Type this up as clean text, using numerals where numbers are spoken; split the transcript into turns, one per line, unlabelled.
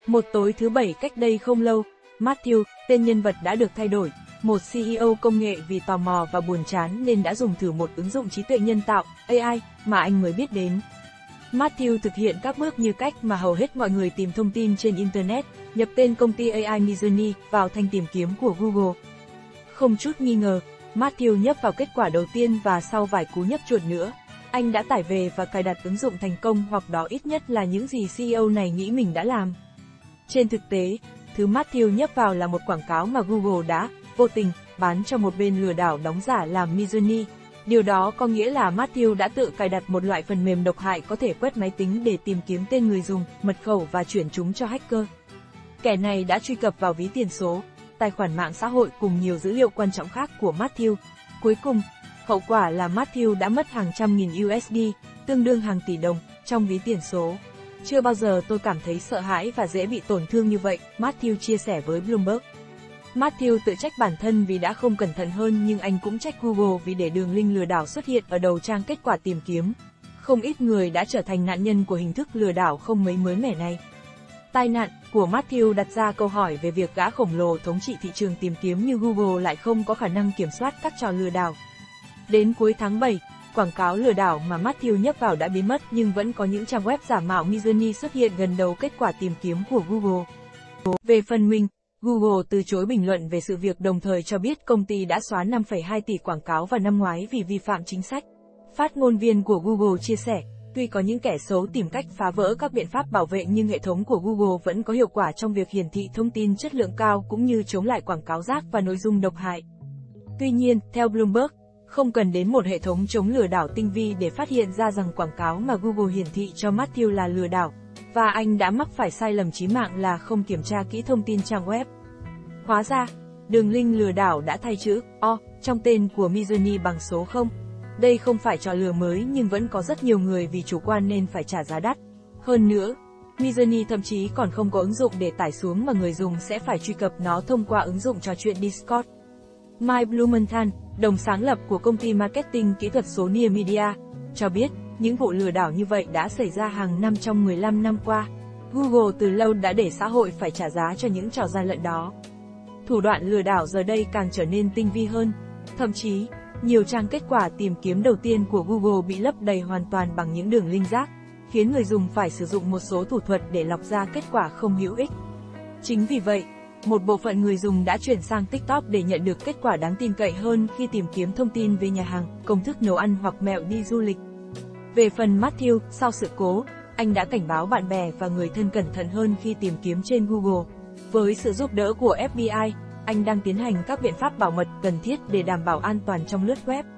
Một tối thứ Bảy cách đây không lâu, Matthew, tên nhân vật đã được thay đổi, một CEO công nghệ vì tò mò và buồn chán nên đã dùng thử một ứng dụng trí tuệ nhân tạo, AI, mà anh mới biết đến. Matthew thực hiện các bước như cách mà hầu hết mọi người tìm thông tin trên Internet, nhập tên công ty AI Midjourney vào thanh tìm kiếm của Google. Không chút nghi ngờ, Matthew nhấp vào kết quả đầu tiên và sau vài cú nhấp chuột nữa, anh đã tải về và cài đặt ứng dụng thành công, hoặc đó ít nhất là những gì CEO này nghĩ mình đã làm. Trên thực tế, thứ Matthew nhấp vào là một quảng cáo mà Google đã, vô tình, bán cho một bên lừa đảo đóng giả làm Midjourney. Điều đó có nghĩa là Matthew đã tự cài đặt một loại phần mềm độc hại có thể quét máy tính để tìm kiếm tên người dùng, mật khẩu và chuyển chúng cho hacker. Kẻ này đã truy cập vào ví tiền số, tài khoản mạng xã hội cùng nhiều dữ liệu quan trọng khác của Matthew. Cuối cùng, hậu quả là Matthew đã mất hàng trăm nghìn USD, tương đương hàng tỷ đồng, trong ví tiền số. Chưa bao giờ tôi cảm thấy sợ hãi và dễ bị tổn thương như vậy, Matthew chia sẻ với Bloomberg. Matthew tự trách bản thân vì đã không cẩn thận hơn, nhưng anh cũng trách Google vì để đường link lừa đảo xuất hiện ở đầu trang kết quả tìm kiếm. Không ít người đã trở thành nạn nhân của hình thức lừa đảo không mấy mới mẻ này. Tai nạn của Matthew đặt ra câu hỏi về việc gã khổng lồ thống trị thị trường tìm kiếm như Google lại không có khả năng kiểm soát các trò lừa đảo. Đến cuối tháng 7, quảng cáo lừa đảo mà Matthew nhấp vào đã biến mất, nhưng vẫn có những trang web giả mạo Midjourney xuất hiện gần đầu kết quả tìm kiếm của Google. Về phần mình, Google từ chối bình luận về sự việc, đồng thời cho biết công ty đã xóa 5,2 tỷ quảng cáo vào năm ngoái vì vi phạm chính sách. Phát ngôn viên của Google chia sẻ, tuy có những kẻ xấu tìm cách phá vỡ các biện pháp bảo vệ, nhưng hệ thống của Google vẫn có hiệu quả trong việc hiển thị thông tin chất lượng cao cũng như chống lại quảng cáo rác và nội dung độc hại. Tuy nhiên, theo Bloomberg, không cần đến một hệ thống chống lừa đảo tinh vi để phát hiện ra rằng quảng cáo mà Google hiển thị cho Matthew là lừa đảo, và anh đã mắc phải sai lầm chí mạng là không kiểm tra kỹ thông tin trang web. Hóa ra, đường link lừa đảo đã thay chữ O trong tên của Midjourney bằng số 0. Đây không phải trò lừa mới, nhưng vẫn có rất nhiều người vì chủ quan nên phải trả giá đắt. Hơn nữa, Midjourney thậm chí còn không có ứng dụng để tải xuống mà người dùng sẽ phải truy cập nó thông qua ứng dụng trò chuyện Discord. Mike Blumenthal, đồng sáng lập của công ty marketing kỹ thuật số Near Media, cho biết, những vụ lừa đảo như vậy đã xảy ra hàng năm trong 15 năm qua. Google từ lâu đã để xã hội phải trả giá cho những trò gian lận đó. Thủ đoạn lừa đảo giờ đây càng trở nên tinh vi hơn. Thậm chí, nhiều trang kết quả tìm kiếm đầu tiên của Google bị lấp đầy hoàn toàn bằng những đường link rác, khiến người dùng phải sử dụng một số thủ thuật để lọc ra kết quả không hữu ích. Chính vì vậy, một bộ phận người dùng đã chuyển sang TikTok để nhận được kết quả đáng tin cậy hơn khi tìm kiếm thông tin về nhà hàng, công thức nấu ăn hoặc mẹo đi du lịch. Về phần Matthew, sau sự cố, anh đã cảnh báo bạn bè và người thân cẩn thận hơn khi tìm kiếm trên Google. Với sự giúp đỡ của FBI, anh đang tiến hành các biện pháp bảo mật cần thiết để đảm bảo an toàn trong lướt web.